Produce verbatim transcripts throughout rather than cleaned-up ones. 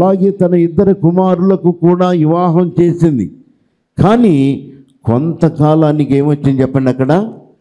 అలాగే తన ఇద్దరు కుమారులకు కూడా వివాహం చేసింది. కానీ కొంతకాలానికి ఏమొచ్చింది చెప్పండి, అక్కడ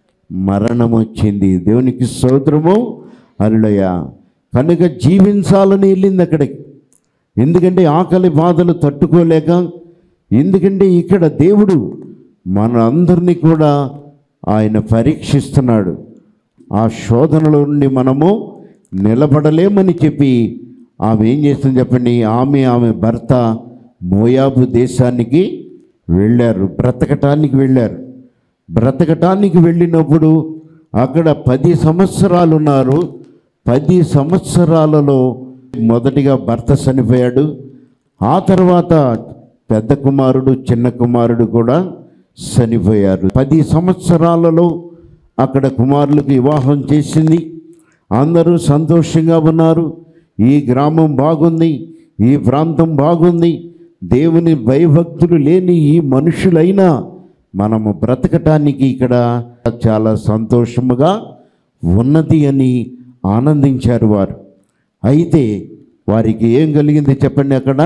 మరణం వచ్చింది. దేవునికి స్తోత్రము, హల్లెలూయా. కనుక జీవించాలని వెళ్ళింది అక్కడికి. ఎందుకంటే ఆకలి బాధలు తట్టుకోలేక. ఎందుకంటే ఇక్కడ దేవుడు మన అందరినీ కూడా ఆయన పరీక్షిస్తున్నాడు. ఆ శోధనలో నుండి మనము నిలబడలేమని చెప్పి ఆమె ఏం చేస్తుంది చెప్పండి, ఆమె ఆమె భర్త మోయాబు దేశానికి వెళ్ళారు, బ్రతకటానికి వెళ్ళారు. బ్రతకటానికి వెళ్ళినప్పుడు అక్కడ పది సంవత్సరాలు ఉన్నారు. పది సంవత్సరాలలో మొదటిగా భర్త చనిపోయాడు. ఆ తర్వాత పెద్ద కుమారుడు చిన్న కుమారుడు కూడా చనిపోయారు. పది సంవత్సరాలలో అక్కడ కుమారులకు వివాహం చేసింది. అందరూ సంతోషంగా ఉన్నారు. ఈ గ్రామం బాగుంది, ఈ ప్రాంతం బాగుంది, దేవుని భయభక్తులు లేని ఈ మనుషులైనా మనము బ్రతకటానికి ఇక్కడ చాలా సంతోషముగా ఉన్నది అని ఆనందించారు వారు. అయితే వారికి ఏం కలిగింది చెప్పండి, అక్కడ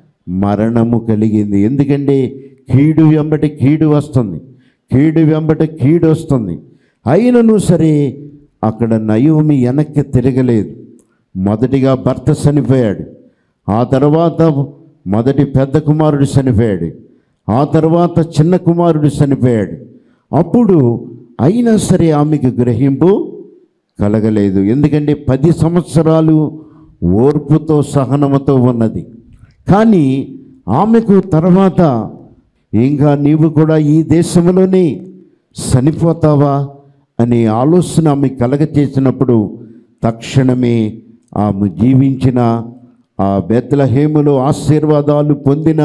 మరణము కలిగింది. ఎందుకంటే కీడు వెంబటి కీడు వస్తుంది, కీడు వెంబట కీడు వస్తుంది. అయినను సరే అక్కడ నయోమి వెనక్కి తిరగలేదు. మొదటిగా భర్త చనిపోయాడు, ఆ తర్వాత మొదటి పెద్ద కుమారుడు చనిపోయాడు, ఆ తర్వాత చిన్న కుమారుడు చనిపోయాడు. అప్పుడు అయినా సరే ఆమెకు గ్రహింపు కలగలేదు. ఎందుకంటే పది సంవత్సరాలు ఓర్పుతో సహనముతో ఉన్నది. కానీ ఆమెకు తర్వాత ఇంకా నీవు కూడా ఈ దేశంలోనే చనిపోతావా అనే ఆలోచన ఆమె కలగచేసినప్పుడు తక్షణమే ఆమె జీవించిన ఆ బెత్లెహేములో ఆశీర్వాదాలు పొందిన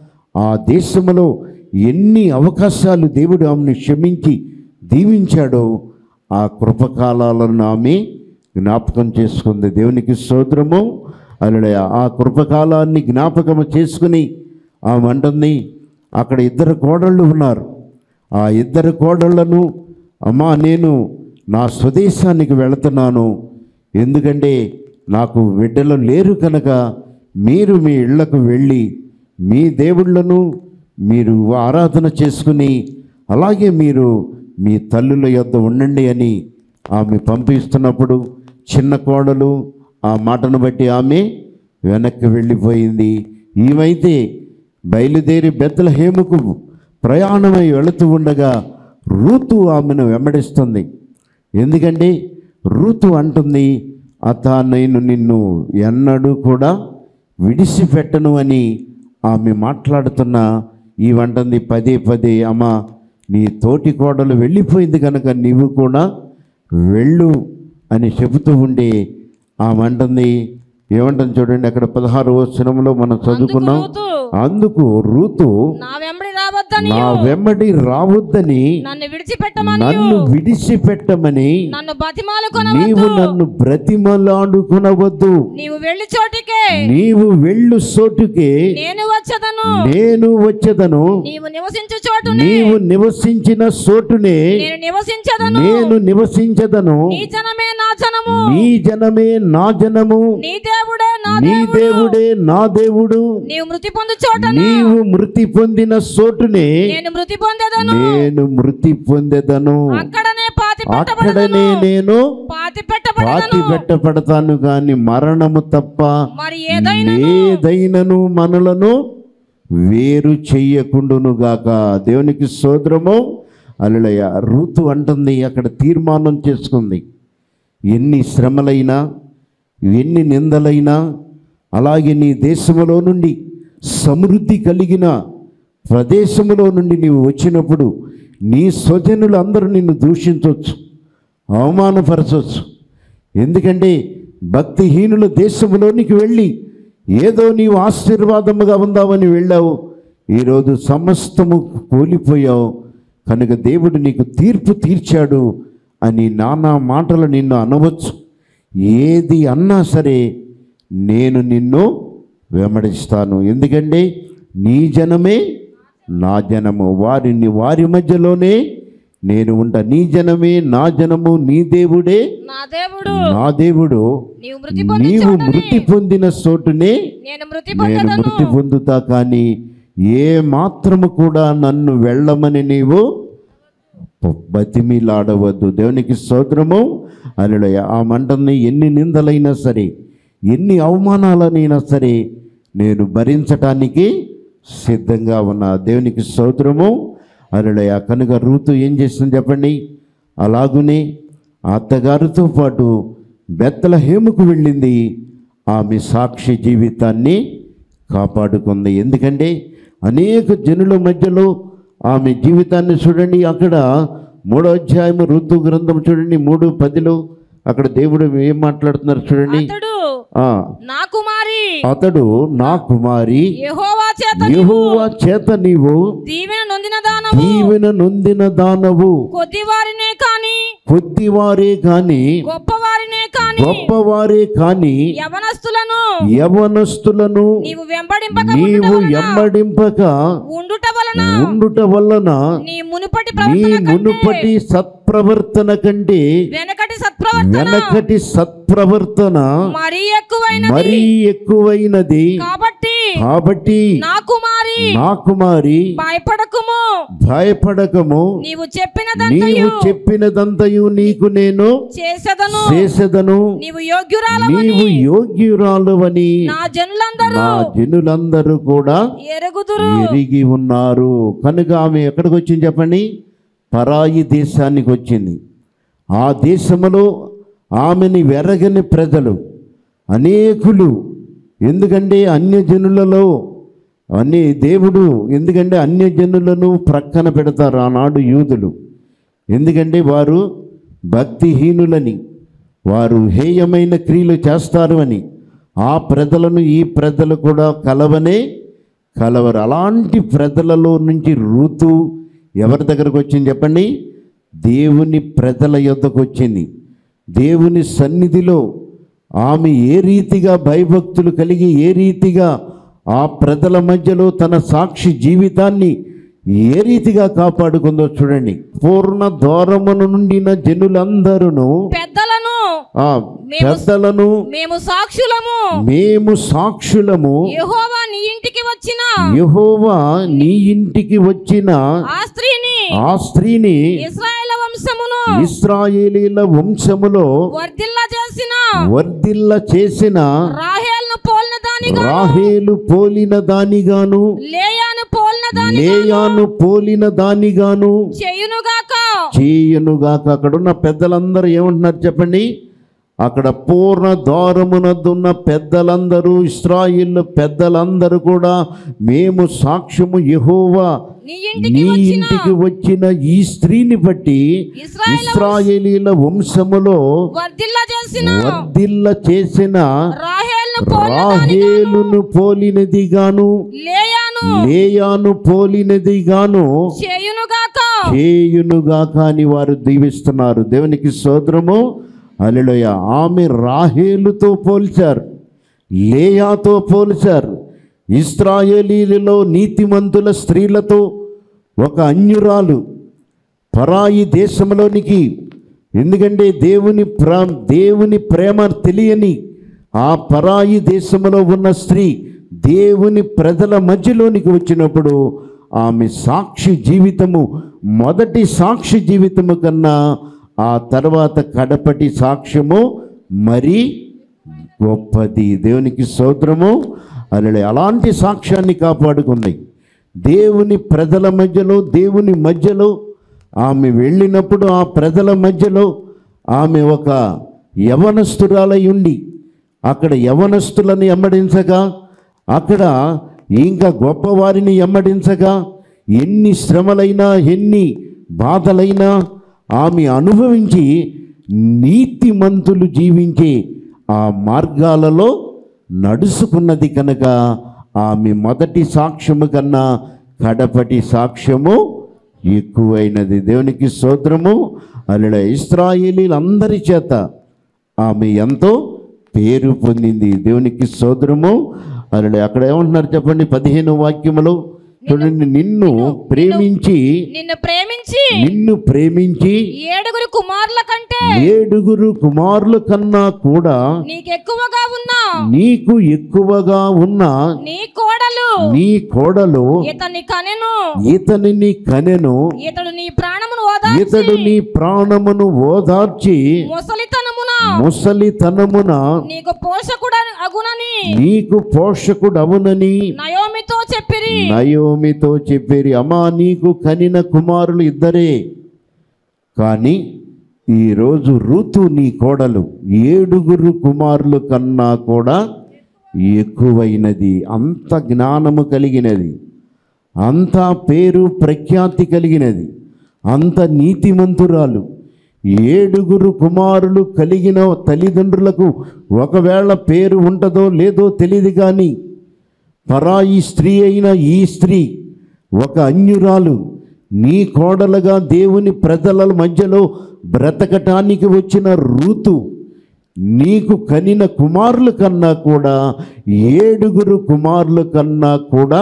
ఆ దేశంలో ఎన్ని అవకాశాలు దేవుడు ఆమెను క్షమించి దీవించాడో ఆ కృపకాలాలను ఆమె జ్ఞాపకం చేసుకుంది. దేవునికి స్తోత్రము, హల్లెలూయా. ఆ కృపకాలాన్ని జ్ఞాపకం చేసుకుని ఆమె అంటుంది, అక్కడ ఇద్దరు కోడళ్ళు ఉన్నారు. ఆ ఇద్దరు కోడళ్లను, అమ్మా నేను నా స్వదేశానికి వెళుతున్నాను, ఎందుకంటే నాకు బిడ్డలు లేరు కనుక మీరు మీ ఇళ్లకు వెళ్ళి మీ దేవుళ్ళను మీరు ఆరాధన చేసుకుని అలాగే మీరు మీ తల్లుల యొద్ద ఉండండి అని ఆమె పంపిస్తున్నప్పుడు చిన్న కోడలు ఆ మాటను బట్టి ఆమె వెనక్కి వెళ్ళిపోయింది. ఈమైతే బయలుదేరి బెత్లెహేముకు ప్రయాణమై వెళుతూ ఉండగా రూతు ఆమెను వెంబడిస్తుంది. ఎందుకంటే రూతు అంటుంది, అత నేను నిన్ను ఎన్నడూ కూడా విడిచిపెట్టను అని ఆమె మాట్లాడుతున్న ఈ వంటుంది పదే పదే, అమ్మ నీ తోటి కోడలు వెళ్ళిపోయింది కనుక నీవు కూడా వెళ్ళు అని చెబుతూ ఉండే ఆమె అంటుంది, ఏమంటుంది చూడండి, అక్కడ పదహారు వచనంలో మనం చదువుకున్నాం. అందుకు రూతు నా వెంబడి రావద్దని నన్ను విడిచిపెట్టమని నీవు నన్ను బ్రతిమలాడుకొనవద్దు, నీవు వెళ్ళు చోటుకే నీవు వెళ్ళు చోటుకే నేను వచ్చేదను నేను వచ్చేదను నీవు నివసించు చోటు నీవు నివసించిన చోటునే నేను నివసించదను నేను నివసించదను నీ జనమే నా జనము నీ జనమే నా జనము నీ దేవుడే నా నీ దేవుడే నా దేవుడు నీవు మృతి పొందు చోట నీవు మృతి పొందిన చోటునే నేను మృతి పొందెదను నేను మృతి పొందెదను అక్కడనే పాతి అక్కడనే నేను పాతి పెట్టబడతాను పాతి పెట్టబడతాను గాని మరణము తప్ప మరి ఏదైనను మనలను వేరు చెయ్యకుండును గాక. దేవునికి స్తోత్రము, హల్లెలూయా. రూతు అంటుంది, అక్కడ తీర్మానం చేసుకుంది, ఎన్ని శ్రమలైనా ఎన్ని నిందలైనా అలాగే నీ దేశములో నుండి సమృద్ధి కలిగిన ప్రదేశములో నుండి నీవు వచ్చినప్పుడు నీ స్వజనులు అందరూ నిన్ను దూషించవచ్చు, అవమానపరచవచ్చు. ఎందుకంటే భక్తిహీనుల దేశంలోనికి వెళ్ళి ఏదో నీవు ఆశీర్వాదముగా ఉందామని వెళ్ళావు, ఈరోజు సమస్తము కోల్పోయావు కనుక దేవుడు నీకు తీర్పు తీర్చాడు అని నానా మాటలు నిన్ను అనవచ్చు. ఏది అన్నా సరే నేను నిన్ను వెంబడిస్తాను, ఎందుకంటే నీ జనమే నా జనము, వారిని వారి మధ్యలోనే నేను ఉంట. నీ జనమే నా జనము, నీ దేవుడే నా దేవుడు. నా దేవుడు. నీవు మృతి పొందిన చోటునే నేను మృతి పొందుతా, కానీ ఏ మాత్రము కూడా నన్ను వెళ్ళమని నీవు బతిమిలాడవద్దు. దేవునికి స్తోత్రము. హల్లెలూయా. ఆ మంటని ఎన్ని నిందలైనా సరే, ఎన్ని అవమానాలనైనా సరే నేను భరించటానికి సిద్ధంగా ఉన్నా. దేవునికి స్తోత్రము. హల్లెలూయా. కనుక రూతు ఏం చేస్తుంది చెప్పండి? అలాగునే అత్తగారితో పాటు బెత్లెహేముకు వెళ్ళింది. ఆమె సాక్షి జీవితాన్ని కాపాడుకుంది. ఎందుకంటే అనేక జనుల మధ్యలో ఆమె జీవితాన్ని చూడండి. అక్కడ మూడో అధ్యాయము ఋతు గ్రంథం చూడండి, మూడు పదిలో అక్కడ దేవుడు ఏం మాట్లాడుతున్నారు చూడండి. నా కుమారి అతడు నా కుమారి యెహోవా చేత యెహోవా చేత నీవు దీవెన నొందిన దానవు దీవెన నొందిన దానవు కొద్దివారినే కాని కొద్దివారే కాని గొప్పవారినే కాని గొప్పవారే కాని యవనస్తులను యవనస్తులను నీవు వెంబడింపక నీవు వెంబడింపక ఉండుట వలన ఉండుట వలన నీ మునుపటి నీ మునుపటి సత్ప్రవర్తన కంటే వెనకటి సత్ప్రవర్తన వెనకటి సత్ప్రవర్తన మరీ ఎక్కువైనది మరీ ఎక్కువైనది. కాబట్టి కాబట్టి నా కుమారి నా కుమారి భయపడకుము భయపడకము నీవు చెప్పినదంతయు నీవు చెప్పినదంతయు నీకు నేను చేసెదను చేసెదను నీవు యోగ్యురాలవని నీవు యోగ్యురాలవని నా జనులందరూ నా జనులందరూ కూడా ఎరుగుదురు ఎరిగి ఉన్నారు. కనుక ఆమె ఎక్కడికి వచ్చింది చెప్పండి? పరాయి దేశానికి వచ్చింది. ఆ దేశములో ఆమెని వెరగని ప్రజలు అనేకులు. ఎందుకంటే అన్యజనులలో అన్ని దేవుడు ఎందుకంటే అన్యజనులను ప్రక్కన పెడతారు ఆనాడు యూదులు. ఎందుకంటే వారు భక్తిహీనులని, వారు హేయమైన క్రియలు చేస్తారు అని ఆ ప్రజలను ఈ ప్రజలు కూడా కలవనే కలవరు. అలాంటి ప్రజలలో నుంచి రూతు ఎవరి దగ్గరకు వచ్చింది చెప్పండి? దేవుని ప్రజల యొద్దకు వచ్చింది. దేవుని సన్నిధిలో ఆమె ఏ రీతిగా భయభక్తులు కలిగి ఏ రీతిగా ఆ ప్రజల మధ్యలో తన సాక్షి జీవితాన్ని ఏ రీతిగా కాపాడుకుందో చూడండి. పూర్ణ ద్వారమున నుండిన జనులందరూ పెద్దలను ఆ పెద్దలను మేము సాక్షులము మేము సాక్షులము యెహోవా నీ ఇంటికి వచ్చిన యెహోవా నీ ఇంటికి వచ్చిన ఆ స్త్రీని ఆ స్త్రీని ఇశ్రాయేలు వంశమును ఇశ్రాయేలీల వంశములో వర్ధిల్ల చేసిన వర్ధిల్ల చేసిన రాహేలును పోలిన దానిగా రాహేలు పోలిన దానిగాను లేయాను పోలిన దానిగాను లేయాను పోలిన దానిగాను చేయునుగాక చేయునుగాక. అక్కడున్న పెద్దలందరూ ఏమంటున్నారు చెప్పండి? అక్కడ పూర్ణ ద్వారమునదున్న పెద్దలందరూ ఇశ్రాయేలు పెద్దలందరూ కూడా మేము సాక్ష్యము యెహోవా నీ ఇంటికి వచ్చిన ఈ స్త్రీని బట్టి ఇశ్రాయేలీల వంశములో వర్ధిల్ల చేసిన వర్ధిల్ల చేసిన రాహేలును రాహేలును పోలినది గాను లేయాను లేయాను పోలినది గాను చేయునుగాక చేయునుగాక అని వారు దీవిస్తున్నారు. దేవునికి స్తోత్రము. హల్లెలూయా. ఆమె రాహేలుతో పోల్చారు, లేయాతో పోల్చారు. ఇశ్రాయేలీలలో నీతిమంతుల స్త్రీలతో ఒక అన్యురాలు పరాయి దేశంలోనికి, ఎందుకంటే దేవుని ప్రా దేవుని ప్రేమ తెలియని ఆ పరాయి దేశంలో ఉన్న స్త్రీ దేవుని ప్రజల మధ్యలోనికి వచ్చినప్పుడు ఆమె సాక్షి జీవితము మొదటి సాక్షి జీవితము కన్నా ఆ తర్వాత కడపటి సాక్ష్యము మరీ గొప్పది. దేవునికి స్తోత్రము. అలా అలాంటి సాక్ష్యాన్ని కాపాడుకుంది. దేవుని ప్రజల మధ్యలో దేవుని మధ్యలో ఆమె వెళ్ళినప్పుడు ఆ ప్రజల మధ్యలో ఆమె ఒక యవనస్తురాలై ఉండి అక్కడ యవనస్తులను ఎమ్మడించగా, అక్కడ ఇంకా గొప్పవారిని ఎమ్మడించగా, ఎన్ని శ్రమలైనా ఎన్ని బాధలైనా ఆమె అనుభవించి నీతిమంతులు జీవించే ఆ మార్గాలలో నడుచుకున్నది కనుక ఆమె మొదటి సాక్ష్యము కన్నా కడపటి సాక్ష్యము ఎక్కువైనది. దేవునికి స్తోత్రము. అలా ఇశ్రాయేలీలందరి చేత ఆమె ఎంతో పేరు పొందింది. దేవునికి స్తోత్రము. అలా అక్కడ ఏమంటున్నారు చెప్పండి? పదిహేను వాక్యములు చూడండి, నిన్ను ప్రేమించి నిన్ను ప్రేమించి నిన్ను ప్రేమించి ఏడుగురు కుమారుల కంటే ఏడుగురు కుమారుల కన్నా కూడా నీకు ఎక్కువగా ఉన్నా నీకు ఎక్కువగా ఉన్న నీ కోడలు నీ కోడలు ఇతని కనెను ఇతనిని కనెను. ఇతడు నీ ప్రాణమును ఓదార్చి ఇతడు నీ ప్రాణమును ఓదార్చి ముసలితనమున ముసలితనమున నీకు పోషకుడు అగునని నీకు పోషకుడవునని నయోమితో చెప్పిరి. నయోమితో చెప్పేరి. అమ్మా, నీకు కనిన కుమారులు ఇద్దరే, కానీ ఈరోజు రూతు నీ కోడలు ఏడుగురు కుమారులు కన్నా కూడా ఎక్కువైనది. అంత జ్ఞానము కలిగినది, అంత పేరు ప్రఖ్యాతి కలిగినది, అంత నీతిమంతురాలు. ఏడుగురు కుమారులు కలిగిన తల్లిదండ్రులకు ఒకవేళ పేరు ఉంటుందో లేదో తెలియదు, కానీ పరాయి స్త్రీ అయిన ఈ స్త్రీ ఒక అన్యురాలు నీ కోడలుగా దేవుని ప్రజల మధ్యలో బ్రతకటానికి వచ్చిన రూతు నీకు కనిన కుమారుల కన్నా కూడా ఏడుగురు కుమారుల కన్నా కూడా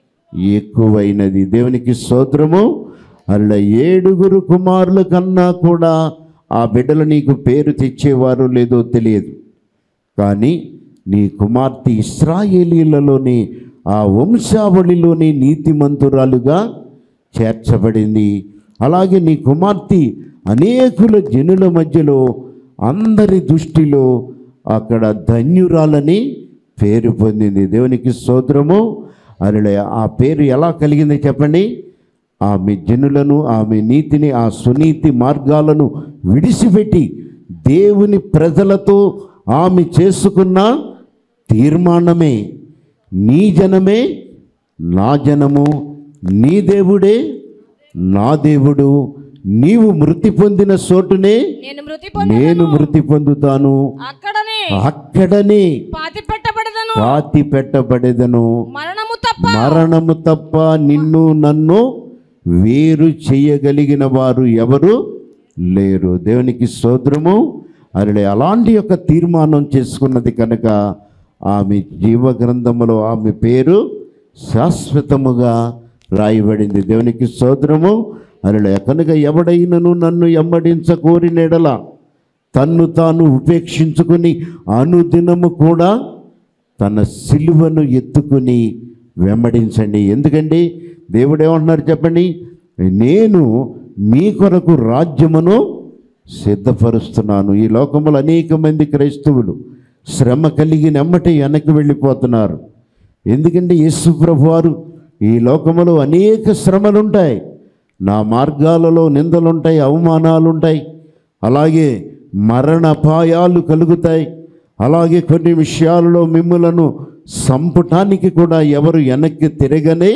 ఎక్కువైనది. దేవునికి స్తోత్రము. అలా ఏడుగురు కుమారుల కన్నా కూడా ఆ బిడ్డలు నీకు పేరు తెచ్చేవారు లేదో తెలియదు, కానీ నీ కుమార్తె ఇశ్రాయేలీలలోని ఆ వంశావళిలోని నీతిమంతురాలుగా చేర్చబడింది. అలాగే నీ కుమార్తె అనేకుల జనుల మధ్యలో అందరి దృష్టిలో అక్కడ ధన్యురాలని పేరు పొందింది. దేవునికి స్తోత్రము. అలా ఆ పేరు ఎలా కలిగింది చెప్పండి? ఆమె జనులను, ఆమె నీతిని, ఆ సునీతి మార్గాలను విడిచిపెట్టి దేవుని ప్రజలతో ఆమె చేసుకున్న తీర్మానమే, నీ జనమే నా జనము, నీ దేవుడే నా దేవుడు, నీవు మృతి పొందిన చోటునే నేను మృతి నేను మృతి పొందుతాను, అక్కడనే అక్కడనే పాతి పెట్టబడదను పాతి పెట్టబడేదను, మరణము తప్ప మరణము తప్ప నిన్ను నన్ను వేరు చేయగలిగిన వారు ఎవరు లేరు. దేవునికి స్తోత్రము. అరే, అలాంటి యొక్క తీర్మానం చేసుకున్నది కనుక ఆమె జీవ గ్రంథములో ఆమె పేరు శాశ్వతముగా రాయబడింది. దేవునికి స్తోత్రము. అరే, కనుక ఎవడైనను నన్ను ఎమ్మడించ కోరినెడల తన్ను తాను ఉపేక్షించుకుని అనుదినము కూడా తన సిలువను ఎత్తుకుని వెంబడించండి. ఎందుకండి దేవుడు ఏమంటున్నారు చెప్పండి? నేను మీ కొరకు రాజ్యమును సిద్ధపరుస్తున్నాను. ఈ లోకములో అనేక మంది క్రైస్తవులు శ్రమ కలిగిన ఎమ్మటి వెనక్కి వెళ్ళిపోతున్నారు. ఎందుకంటే యేసు ప్రభువారు ఈ లోకములో అనేక శ్రమలుంటాయి, నా మార్గాలలో నిందలుంటాయి, అవమానాలుంటాయి, అలాగే మరణాపాయాలు కలుగుతాయి, అలాగే కొన్ని విషయాలలో మిమ్ములను సంపుటానికి కూడా ఎవరు వెనక్కి తిరగనే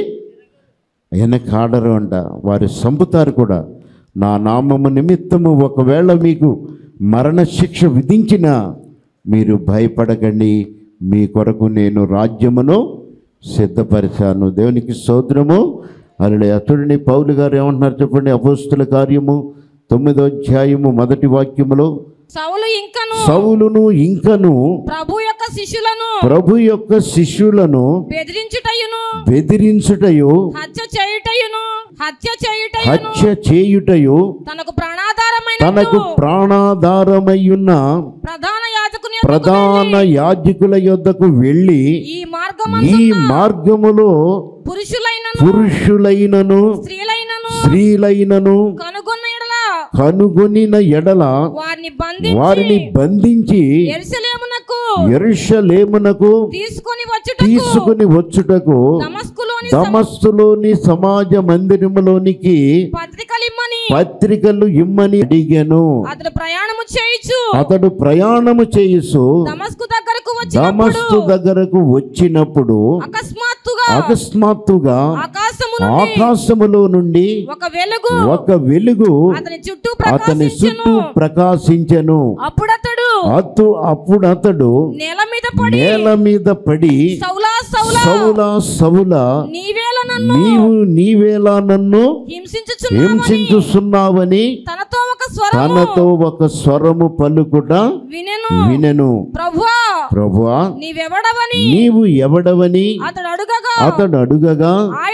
వెనకాడరు అంట. వారు సంపుతారు కూడా. నా నామము నిమిత్తము ఒకవేళ మీకు మరణశిక్ష విధించిన మీరు భయపడకండి, మీ కొరకు నేను రాజ్యమును సిద్ధపరిచాను. దేవునికి స్తోత్రము. అలా అతడిని పౌలు గారు ఏమంటున్నారు చెప్పండి? అపోస్తుల కార్యము తొమ్మిదో అధ్యాయము మొదటి వాక్యములో సౌలు ఇంకను సౌలును ఇంకను ప్రభు యొక్క శిష్యులను ప్రభు యొక్క శిష్యులను బెదిరించుటయును బెదిరించుటయు హత్య చేయుటయును హత్య చేయుటయును హత్య చేయుటయు తనకు ప్రాణాధారమైన తనకు ప్రాణాధారమయ్యున్న ప్రధాన యాజకుని ప్రధాన యాజకుల యొద్దకు వెళ్ళి ఈ మార్గమందు ఈ మార్గములో పురుషులైనను పురుషులైనను స్త్రీలైనను స్త్రీలైనను కనుగొన్న ఎడల కనుగొనిన ఎడల వారిని బంధించి వారిని బంధించి యెరూషలేమునకు యెరూషలేమునకు తీసుకొని వచ్చుటకు తీసుకుని వచ్చుటకు దమస్కులోని దమస్కులోని సమాజ మందిరములోనికి పత్రికలిమ్మని పత్రికలు ఇమ్మని అడిగాను. అతడు ప్రయాణము చేయుచు అతడు ప్రయాణము చేయుచు దమస్కు దగ్గరకు వచ్చినప్పుడు దమస్కు దగ్గరకు వచ్చినప్పుడు అకస్మాత్తుగా అకస్మాత్తుగా ఆకాశము ఆకాశములో నుండి ఒక వెలుగు ఒక వెలుగు అతని చుట్టూ అతని ప్రకాశించెను. చుట్టూ ప్రకాశించెను. అప్పుడతడు అతు అప్పుడు అతడు నేల మీద పడి నేల మీద పడి సౌలా సౌలా సౌలా సౌలా నీవేళ నన్ను నీవు నీవేలా నన్ను హింసించుచున్నావని హింసించుచున్నావని తనతో ఒక స్వరము తనతో ఒక స్వరము పలుకుట వినెను. వినెను. ప్రభువా ప్రభువా, నీవెవడవని నీవు ఎవడవని అతడు అడుగగా అతడు అడుగగా ఆయన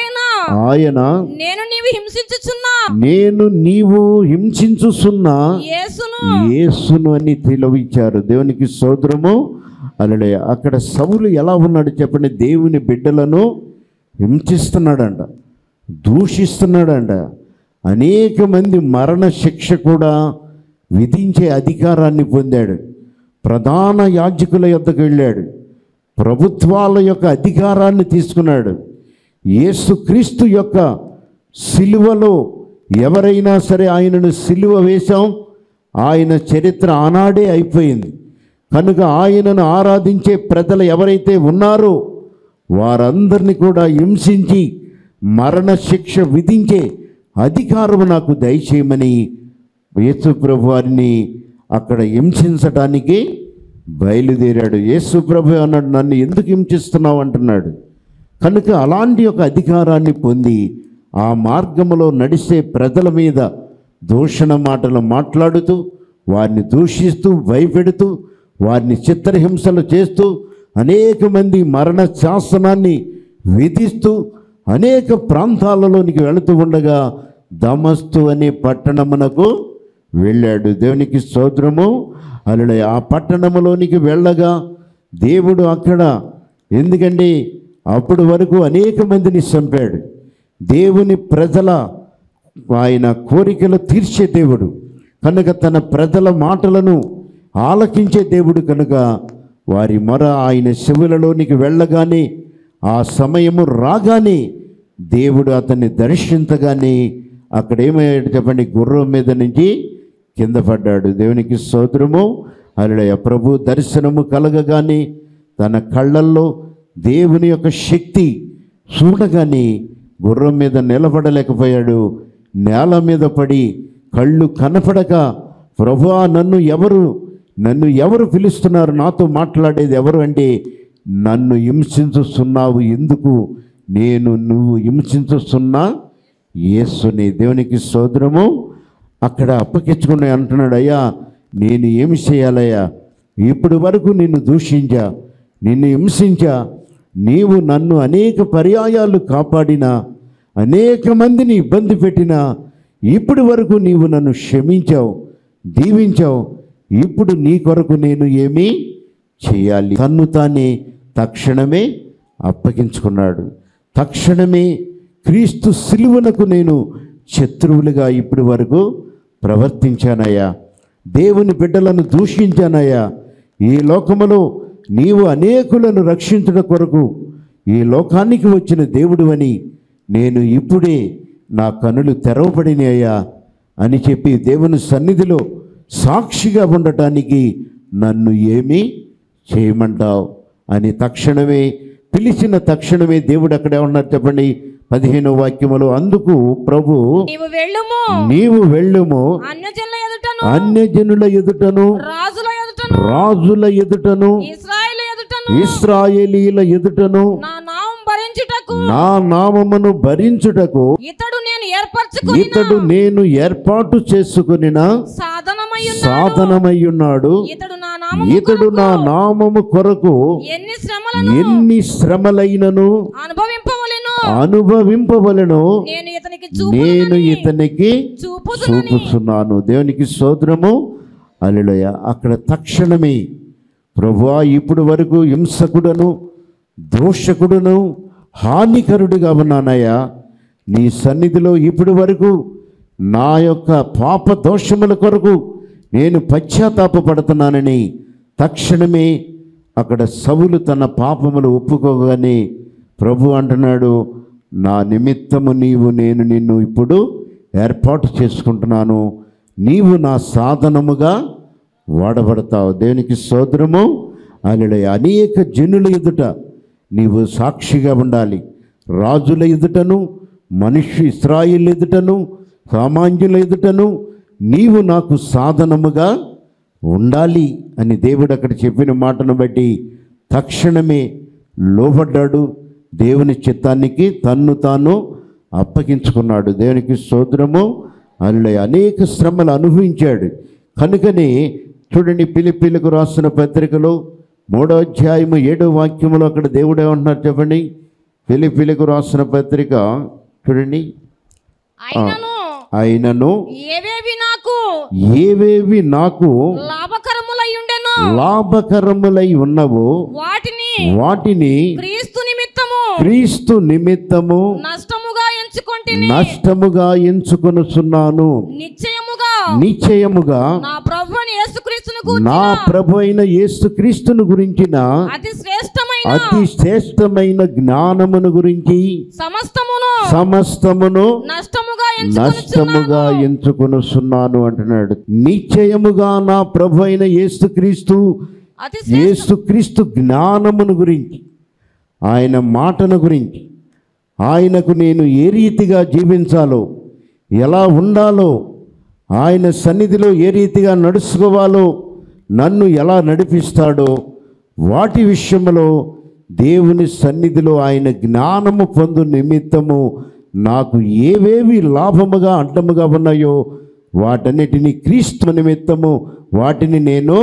ఆయన నేను నీవు హింసించుచున్నా నేను నీవు హింసించుచున్న యేసును యేసును అని తెలివించారు. దేవునికి స్తోత్రము. అలడే అక్కడ సౌలు ఎలా ఉన్నాడు చెప్పండి? దేవుని బిడ్డలను హింసిస్తున్నాడంట, దూషిస్తున్నాడంట. అనేక మంది మరణ శిక్ష కూడా విధించే అధికారాన్ని పొందాడు. ప్రధాన యాజకుల యొద్దకు వెళ్ళాడు, ప్రభుత్వాల యొక్క అధికారాన్ని తీసుకున్నాడు. యేసుక్రీస్తు యొక్క సిలువలో ఎవరైనా సరే ఆయనను సిలువ వేశాం, ఆయన చరిత్ర ఆనాడే అయిపోయింది. కనుక ఆయనను ఆరాధించే ప్రజలు ఎవరైతే ఉన్నారో వారందరినీ కూడా హింసించి మరణ శిక్ష విధించే అధికారం నాకు దయచేయమని యేసు ప్రభు వారిని అక్కడ హింసించటానికి బయలుదేరాడు. యేసు ప్రభు అన్నాడు, నన్ను ఎందుకు హింసిస్తున్నావు అంటున్నాడు. కనుక అలాంటి ఒక అధికారాన్ని పొంది ఆ మార్గంలో నడిచే ప్రజల మీద దూషణ మాటలు మాట్లాడుతూ, వారిని దూషిస్తూ, భయపెడుతూ, వారిని చిత్రహింసలు చేస్తూ, అనేక మంది మరణ శాసనాన్ని విధిస్తూ అనేక ప్రాంతాలలోనికి వెళుతూ ఉండగా దమస్కు అనే పట్టణమునకు వెళ్ళాడు. దేవునికి స్తోత్రము. అలా ఆ పట్టణములోనికి వెళ్ళగా దేవుడు అక్కడ, ఎందుకంటే అప్పటి వరకు అనేక మందిని చంపాడు. దేవుని ప్రజల ఆయన కోరికలు తీర్చే దేవుడు కనుక, తన ప్రజల మాటలను ఆలకించే దేవుడు కనుక వారి మొర ఆయన చెవులలోనికి వెళ్ళగానే, ఆ సమయము రాగానే దేవుడు అతన్ని దర్శించగానే అక్కడ ఏమయ్యాడు చెప్పండి? గుర్రం మీద నుంచి కింద పడ్డాడు. దేవునికి స్తోత్రము. హల్లెలూయా. ప్రభు దర్శనము కలగగానే తన కళ్ళల్లో దేవుని యొక్క శక్తి చూడగానే గుర్రం మీద నిలబడలేకపోయాడు. నేల మీద పడి కళ్ళు కనపడక, ప్రభువా నన్ను ఎవరు నన్ను ఎవరు పిలుస్తున్నారు? నాతో మాట్లాడేది ఎవరు అంటే, నన్ను హింసించుస్తున్నావు ఎందుకు? నేను నువ్వు హింసించుస్తున్నా యేసుని. దేవునికి స్తోత్రము. అక్కడ అప్పగించుకుని అంటున్నాడు, అయ్యా నేను ఏమి చేయాలయ్యా? ఇప్పటి వరకు నిన్ను దూషించా, నిన్ను హింసించా, నీవు నన్ను అనేక పర్యాయాలు కాపాడినా, అనేక మందిని ఇబ్బంది పెట్టినా, ఇప్పటి వరకు నీవు నన్ను క్షమించావు, దీవించావు. ఇప్పుడు నీ కొరకు నేను ఏమి చేయాలి? తన్ను తానే తక్షణమే అప్పగించుకున్నాడు. తక్షణమే క్రీస్తు సిలువనకు నేను శత్రువులుగా ఇప్పటి వరకు ప్రవర్తించానయ్యా, దేవుని బిడ్డలను దూషించానయ్యా. ఈ లోకములో నీవు అనేకులను రక్షించడం కొరకు ఈ లోకానికి వచ్చిన దేవుడు అని నేను ఇప్పుడే నా కనులు తెరవబడినాయ్యా అని చెప్పి దేవుని సన్నిధిలో సాక్షిగా ఉండటానికి నన్ను ఏమీ చేయమంటావు అని తక్షణమే పిలిచిన తక్షణమే దేవుడు అక్కడే ఉన్నారు చెప్పండి. పదిహేనో వాక్యములో, అందుకు ప్రభు నీవు వెళ్ళుము నీవు వెళ్ళుము అన్యజనుల ఎదుటను అన్యజనుల ఎదుటను రాజుల ఎదుటను రాజుల ఎదుటను ఇశ్రాయేలు ఎదుటను ఇశ్రాయేలీల ఎదుటను నా నామం భరించుటకు నా నామమును భరించుటకు ఇతడు నేను ఏర్పరచుకుని ఇతడు నేను ఏర్పాటు చేసుకునిన సాధనమయ్యున్నాడు సాధనమయ్యున్నాడు. ఇతడు నా నామము ఇతడు నా నామము కొరకు ఎన్ని శ్రమలను ఎన్ని శ్రమలైనను అనుభవింపవలెను అనుభవింపవలెను నేను ఇతనికి నేను ఇతనికి చూపుదునని చూపుచున్నాను. దేవునికి స్తోత్రము. హల్లెలూయా. అక్కడ తక్షణమే ప్రభువా ఇప్పుడు వరకు హింసకుడను దోషకుడును హానికరుడుగా ఉన్నానయ్యా, నీ సన్నిధిలో ఇప్పుడు వరకు నా యొక్క పాప దోషముల కొరకు నేను పశ్చాత్తాపపడుతున్నానని తక్షణమే అక్కడ సౌలు తన పాపములు ఒప్పుకోగానే ప్రభు అంటున్నాడు, నా నిమిత్తము నీవు నేను నిన్ను ఇప్పుడు ఏర్పాటు చేసుకుంటున్నాను, నీవు నా సాధనముగా వాడబడతావు. దేవునికి స్తోత్రము. అలడే అనేక జనుల ఎదుట నీవు సాక్షిగా ఉండాలి. రాజుల ఎదుటను, మనుష్య ఇశ్రాయేలు ఎదుటను, సామాన్యుల ఎదుటను నీవు నాకు సాధనముగా ఉండాలి అని దేవుడు అక్కడ చెప్పిన మాటను బట్టి తక్షణమే లోబడ్డాడు. దేవుని చిత్తానికి తన్ను తాను అప్పగించుకున్నాడు. దేవునికి స్తోత్రము. అలా అనేక శ్రమలు అనుభవించాడు. కనుకనే చూడండి, ఫిలిప్పీలకు రాసిన పత్రికలో మూడో అధ్యాయము ఏడో వాక్యములో అక్కడ దేవుడు ఏమంటున్నారు చెప్పండి. ఫిలిప్పీలకు రాసిన పత్రిక చూడండి, అయినను అయినను ఏవేవి నాకు ఏవేవి నాకు లాభకరములై ఉండెను లాభకరములై ఉన్నవో వాటిని వాటిని క్రీస్తు నిమిత్తము క్రీస్తు నిమిత్తము నష్టముగా ఎంచుకొంటిని. నష్టముగా ఎంచుకొనుచున్నాను. నిశ్చయముగా నిశ్చయముగా నా ప్రభువైన యేసుక్రీస్తును గూర్చిన నా ప్రభు అయిన యేసుక్రీస్తును గురించిన అతి శ్రేష్టమైన అతి శ్రేష్టమైన జ్ఞానమును గురించి సమస్తమును సమస్తమును నష్టముగా నష్టముగా ఎంచుకొనుచున్నాను. ఎంచుకొనుచున్నాను అంటున్నాడు. నిశ్చయముగా నా ప్రభు అయిన యేసుక్రీస్తు అతి శ్రేష్ట యేసుక్రీస్తు జ్ఞానమును గురించి, ఆయన మాటను గురించి, ఆయనకు నేను ఏ రీతిగా జీవించాలో, ఎలా ఉండాలో, ఆయన సన్నిధిలో ఏ రీతిగా నడుచుకోవాలో, నన్ను ఎలా నడిపిస్తాడో వాటి విషయంలో దేవుని సన్నిధిలో ఆయన జ్ఞానము పొందు నిమిత్తము నాకు ఏవేవి లాభముగా అడ్డముగా ఉన్నాయో వాటన్నిటిని క్రీస్తు నిమిత్తము వాటిని నేను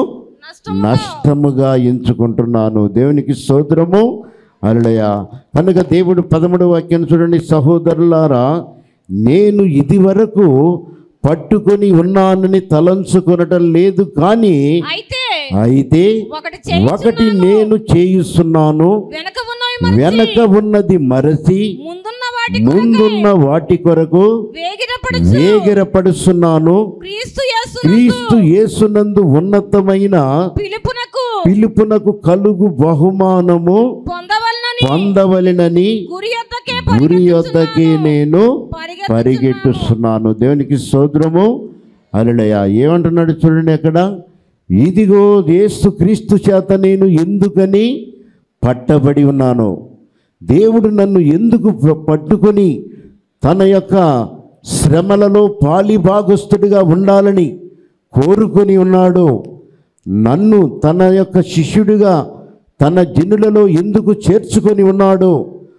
నష్టముగా ఎంచుకుంటున్నాను. దేవునికి స్తోత్రము. హల్లెలూయా. కనుక దేవుడు పదమూడవ వాక్యం చూడండి, సహోదరులారా, నేను ఇది వరకు పట్టుకొని ఉన్నానని తలంచుకొనటం లేదు, కానీ అయితే అయితే ఒకటి ఒకటి నేను చేయుస్తున్నాను, వెనక ఉన్నవి వెనక ఉన్నది మరచి ముందున్న వాటి ముందున్న వాటి కొరకు వేగిరపడుచు వేగిరపడుస్తున్నాను. క్రీస్తు యేసు క్రీస్తు యేసునందు ఉన్నతమైన పిలుపునకు పిలుపునకు కలుగు బహుమానము పొందవలనని పొందవలెనని గురి యొద్దకే గురి యొద్దకే నేను పరిగెత్తుచున్నాను. పరిగెట్టుస్తున్నాను. దేవునికి స్తోత్రము. హల్లెలూయా. ఏమంటున్నాడు చూడండి అక్కడ, ఇదిగో యేసు క్రీస్తు చేత నేను ఎందుకని పట్టబడి ఉన్నాను. దేవుడు నన్ను ఎందుకు పట్టుకొని తన యొక్క శ్రమలలో పాలిభాగస్తుడిగా ఉండాలని కోరుకొని ఉన్నాడు, నన్ను తన యొక్క శిష్యుడిగా తన జనులలో ఎందుకు చేర్చుకొని ఉన్నాడో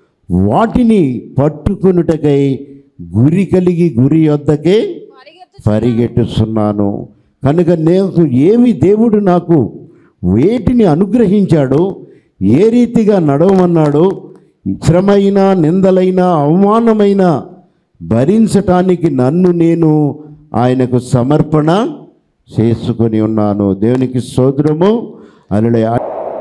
వాటిని పట్టుకొనుటకై గురి కలిగి గురి వద్దకే పరిగెట్టుస్తున్నాను. కనుక నేను ఏమి దేవుడు నాకు వేటిని అనుగ్రహించాడో, ఏ రీతిగా నడవమన్నాడో, శ్రమైనా నిందలైనా అవమానమైన భరించటానికి నన్ను నేను ఆయనకు సమర్పణ చేసుకొని ఉన్నాను. దేవునికి స్తోత్రము. హల్లెలూయా.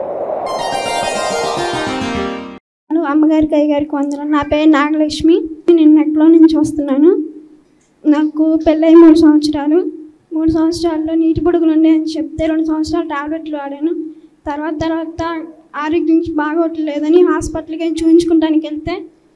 అమ్మగారికి అయ్యగారికి వందనాలు. నా పేరు నాగలక్ష్మి. నేను నెక్లో నుంచి వస్తున్నాను. నాకు పెళ్ళై మూడు సంవత్సరాలు మూడు సంవత్సరాల్లో నీటి పొడుగులు ఉన్నాయని చెప్తే రెండు సంవత్సరాలు టాబ్లెట్లు వాడాను. తర్వాత తర్వాత ఆరోగ్యం బాగోట్లేదని హాస్పిటల్కి చూపించుకోవడానికి వెళ్తే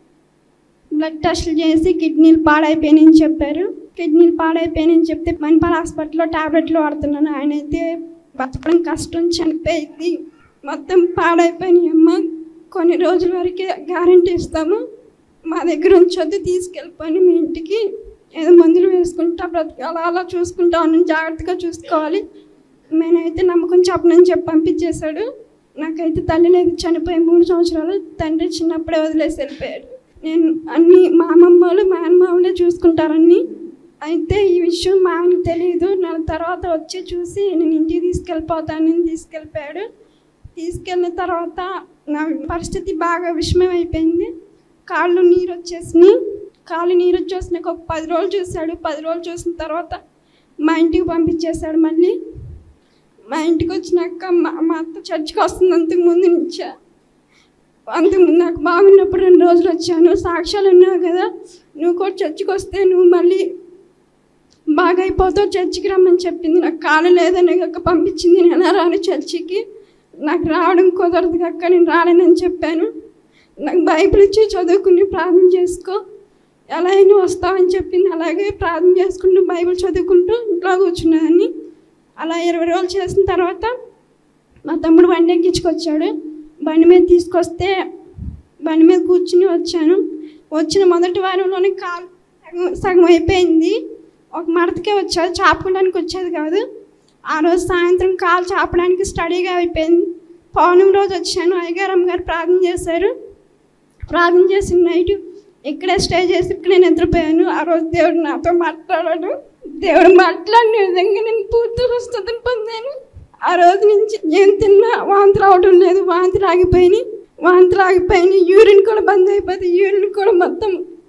బ్లడ్ టెస్టులు చేసి కిడ్నీలు పాడైపోయినాయని చెప్పారు. కిడ్నీలు పాడైపోయినాయని చెప్తే మణిపాల్ హాస్పిటల్లో టాబ్లెట్లు వాడుతున్నాను. ఆయన అయితే బతకడం కష్టం, చనిపోయింది, మొత్తం పాడైపోయినాయి అమ్మ, కొన్ని రోజుల వరకే గ్యారంటీ ఇస్తాము, మా దగ్గర ఉంచొద్దు, తీసుకెళ్ళిపోయి మీ ఇంటికి ఏదో మందులు వేసుకుంటా బ్రతికి అలా అలా చూసుకుంటా ఉన్నాను, జాగ్రత్తగా చూసుకోవాలి. నేనైతే నమ్మకం చెప్పనని చెప్పి పంపించేశాడు. నాకైతే తల్లి లేదు, చనిపోయి మూడు సంవత్సరాలు, తండ్రి చిన్నప్పుడే వదిలేసి వెళ్ళిపోయాడు. నేను అన్నీ మా అమ్మమ్మలు మా అమ్మమ్మలే చూసుకుంటారని. అయితే ఈ విషయం మా ఆయనకు తెలియదు. నెల తర్వాత వచ్చి చూసి నేను ఇంటికి తీసుకెళ్ళిపోతానని తీసుకెళ్ళిపోయాడు. తీసుకెళ్ళిన తర్వాత నా పరిస్థితి బాగా విషమం అయిపోయింది. కాళ్ళు నీరు వచ్చేసినాయి. కాళ్ళు నీరు వచ్చేసినాక ఒక పది రోజులు చూశాడు. పది రోజులు చూసిన తర్వాత మా ఇంటికి పంపించేశాడు. మళ్ళీ మా ఇంటికి వచ్చినాక మా మా అత్త చర్చికి వస్తుంది. అంతకుముందు నుంచా అంతకుముందు నాకు బాగున్నప్పుడు రెండు రోజులు వచ్చాను. సాక్ష్యాలు ఉన్నావు కదా, నువ్వు కూడా చర్చికి వస్తే నువ్వు మళ్ళీ బాగా అయిపోతావు, చర్చికి రమ్మని చెప్పింది. నాకు కాలు లేదని కాక పంపించింది. నేను రాను చర్చికి, నాకు రావడం కుదరదు కాక నేను రాలేనని చెప్పాను. నాకు బైబిల్ ఇచ్చి చదువుకుని ప్రార్థన చేసుకో, ఎలా అయినా వస్తావని చెప్పింది. అలాగే ప్రార్థన చేసుకుంటూ బైబిల్ చదువుకుంటూ ఇంట్లో కూర్చున్నాను. అలా ఇరవై రోజులు చేసిన తర్వాత మా తమ్ముడు బండి ఎక్కించుకొచ్చాడు. బండి మీద తీసుకొస్తే బండి మీద కూర్చుని వచ్చాను. వచ్చిన మొదటి వారంలోనే కాలు సగం సగం అయిపోయింది. ఒక మడతకే వచ్చేది, చాపుకోవడానికి వచ్చేది కాదు. ఆ రోజు సాయంత్రం కాలు చాపడానికి స్టడీగా అయిపోయింది. పౌర్ణమి రోజు వచ్చాను. అయ్యగారమ్మ గారు ప్రార్థన చేశారు. ప్రార్థన చేసిన నైట్ ఇక్కడే స్టే చేసి ఇక్కడే నిద్రపోయాను. ఆ రోజు దేవుడు నాతో మాట్లాడాడు. దేవుడు మాట్లాడిన విధంగా నేను పూర్తి స్వస్థతను పొందాను. ఆ రోజు నుంచి ఏం తిన్నా వాంతి రావడం లేదు, వాంతి ఆగిపోయినాయి వాంతి ఆగిపోయినాయి యూరిన్ కూడా బంద్ అయిపోయింది. యూరిన్ కూడా మొత్తం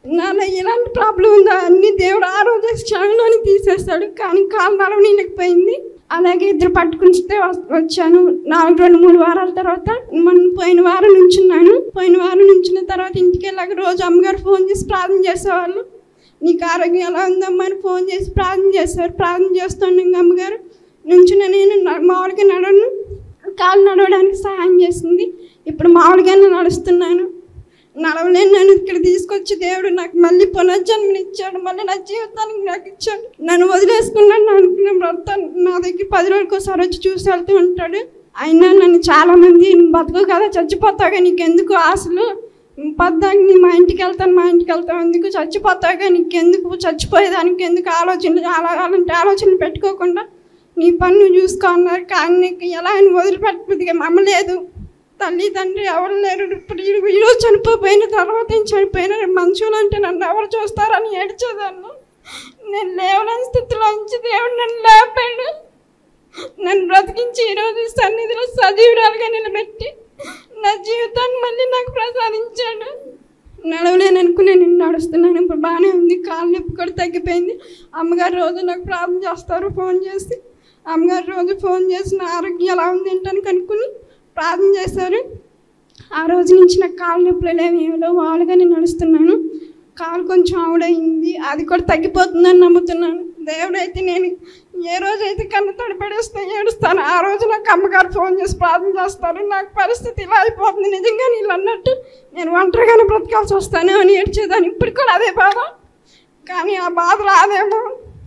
నాలో ఎలాంటి ప్రాబ్లం ఉందో అన్ని దేవుడు ఆ రోజు క్షణంలోనే తీసేస్తాడు. కానీ కాలు నడవనీయలేకపోయింది. అలాగే ఇద్దరు పట్టుకుంటే వచ్చాను. నాలుగు రెండు మూడు వారాల తర్వాత మనం పోయిన వారం నుంచున్నాను. పోయిన వారం నుంచిన తర్వాత ఇంటికి వెళ్ళాక రోజు అమ్మగారు ఫోన్ చేసి ప్రార్థన చేసేవాళ్ళు. నీకు ఆరోగ్యం ఎలా ఉందమ్మా అని ఫోన్ చేసి ప్రార్థన చేసేవారు. ప్రార్థన చేస్తున్నాను అమ్మగారు నుంచున్న నేను మామూలుగా నడవను, కాలు నడవడానికి సహాయం చేసింది. ఇప్పుడు మామూలుగానే నడుస్తున్నాను. నడవలేను. నన్ను ఇక్కడ తీసుకొచ్చి దేవుడు నాకు మళ్ళీ పునర్జన్మని ఇచ్చాడు. మళ్ళీ నా జీవితానికి నాకు ఇచ్చాడు. నన్ను వదిలేసుకున్నాను అనుకున్న భర్త నా దగ్గర పది రోజులకు ఒకసారి వచ్చి చూసి వెళ్తూ ఉంటాడు. అయినా నన్ను చాలామంది బతుకు కదా, చచ్చిపోతాగా, నీకెందుకు ఆశలు, పద్దాకి నీ మా ఇంటికి వెళ్తాను మా ఇంటికి వెళ్తాను ఎందుకు, చచ్చిపోతాగా, నీకెందుకు, చచ్చిపోయేదానికి ఎందుకు ఆలోచనలు, అలా అలాంటి ఆలోచనలు పెట్టుకోకుండా నీ పని నువ్వు చూసుకో అన్నారు. కానీ నీకు ఎలా అని వదిలిపెట్టబుద్దిగా మమ్మలేదు. తల్లి తండ్రి ఎవరు లేరు. ఇప్పుడు ఈరోజు చనిపోయిన తర్వాత నేను చనిపోయిన మనుషులు అంటే నన్ను ఎవరు చూస్తారని ఏడ్చేదాన్ని. నేను లేవలేని స్థితిలో ఉంచి దేవుడు నన్ను లేపాడు. నన్ను బ్రతికించి ఈరోజు సన్నిధిలో సజీవురాలుగా నిలబెట్టి నా జీవితాన్ని మళ్ళీ నాకు ప్రసాదించాడు. నడవలేను అనుకుని నేను నడుస్తున్నాను. ఇప్పుడు బాగానే ఉంది. కాలు నొప్పి కూడా తగ్గిపోయింది. అమ్మగారు రోజు నాకు ప్రార్థన చేస్తారు ఫోన్ చేసి. అమ్మగారు రోజు ఫోన్ చేసి నా ఆరోగ్యం ఎలా ఉంది ఏంటని కనుక్కుని ప్రార్థన చేశారు. ఆ రోజు నుంచి నాకు కాలు నొప్పులు లేవేమో మామూలుగా నేను నడుస్తున్నాను. కాలు కొంచెం ఆవిడయింది, అది కూడా తగ్గిపోతుందని నమ్ముతున్నాను. దేవుడైతే నేను ఏ రోజైతే కన్ను తడిపడేస్తే ఏడుస్తాను ఆ రోజు నాకు అమ్మగారు ఫోన్ చేసి ప్రార్థన చేస్తారు. నాకు పరిస్థితి ఇలా అయిపోతుంది, నిజంగా నీళ్ళు అన్నట్టు నేను ఒంటరిగానే బ్రతకాల్సి వస్తాను అని ఏడ్చేదాన్ని. ఇప్పుడు కూడా అదే బాధ. కానీ ఆ బాధ రాదేమో.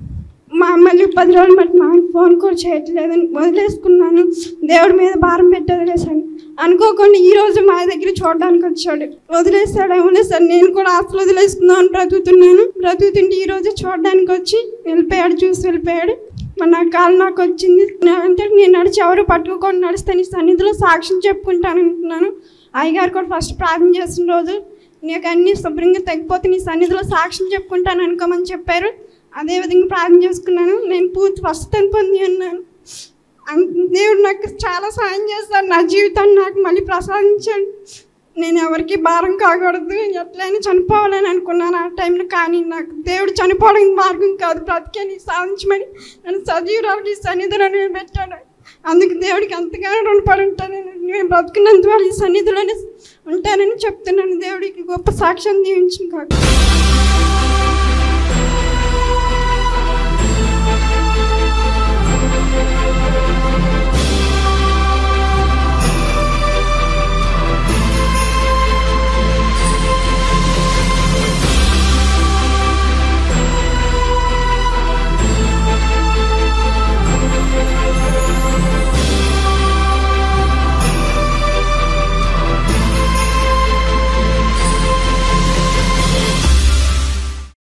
మా అమ్మని పది రోజులు బట్టి మా ఫోన్ కూడా చేయట్లేదని వదిలేసుకున్నాను. దేవుడి మీద భారం పెట్టి వదిలేసాను. అనుకోకుండా ఈరోజు మా దగ్గర చూడడానికి వచ్చాడు. వదిలేస్తాడేమో సార్, నేను కూడా ఆస్తులు వదిలేసుకుందామని బ్రతుకుతున్నాను. బ్రతుకుతుంటే ఈరోజు చూడడానికి వచ్చి వెళ్ళిపోయాడు, చూసి వెళ్ళిపోయాడు. మరి నా కాలు నాకు వచ్చింది అంటే నేను నడిచి ఎవరు పట్టుకోకుండా నడుస్తాను, నీ సన్నిధిలో సాక్ష్యం చెప్పుకుంటాను అంటున్నాను. అయ్యగారు కూడా ఫస్ట్ ప్రార్థన చేసిన రోజు నీకు అన్నీ శుభ్రంగా తగ్గిపోతే నీ సన్నిధిలో సాక్ష్యం చెప్పుకుంటాను అనుకోమని చెప్పారు. అదేవిధంగా ప్రార్థన చేసుకున్నాను. నేను పూర్తి స్వస్థతను పొంది ఉన్నాను. దేవుడు నాకు చాలా సాయం చేస్తాడు. నా జీవితాన్ని నాకు మళ్ళీ ప్రసాదించాడు. నేను ఎవరికి భారం కాకూడదు, ఎట్లయినా చనిపోవాలని అనుకున్నాను ఆ టైంలో. కానీ నాకు దేవుడు చనిపోవడానికి మార్గం కాదు, బ్రతికేని సాధించమని నన్ను సజీవురాలకి సన్నిధిలో పెట్టాడు. అందుకు దేవుడికి అంతగానో రుణపడి ఉంటాను. నేను బ్రతుకున్నందువల్ల ఈ సన్నిధిలోనే ఉంటానని చెప్తున్నాను. దేవుడికి గొప్ప సాక్ష్యం దీవించిన కాదు.